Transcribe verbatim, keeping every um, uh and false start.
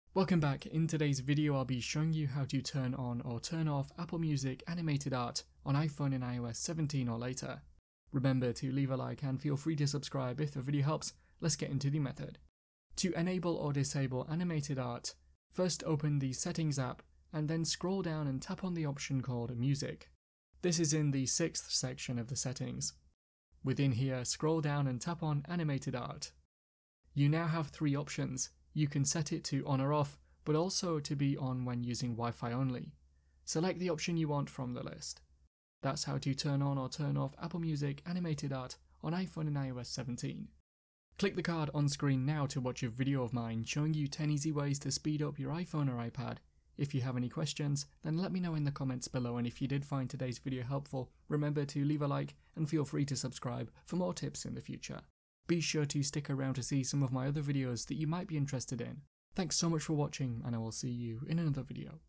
Welcome back. In today's video I'll be showing you how to turn on or turn off Apple Music animated art on iPhone in i O S seventeen or later. Remember to leave a like and feel free to subscribe if the video helps. Let's get into the method. To enable or disable animated art, first open the Settings app and then scroll down and tap on the option called Music. This is in the sixth section of the settings. Within here, scroll down and tap on Animated Art. You now have three options. You can set it to on or off, but also to be on when using Wi-Fi only. Select the option you want from the list. That's how to turn on or turn off Apple Music animated art on iPhone in i O S seventeen. Click the card on screen now to watch a video of mine showing you ten easy ways to speed up your iPhone or iPad. If you have any questions, then let me know in the comments below, and if you did find today's video helpful, remember to leave a like and feel free to subscribe for more tips in the future. Be sure to stick around to see some of my other videos that you might be interested in. Thanks so much for watching, and I will see you in another video.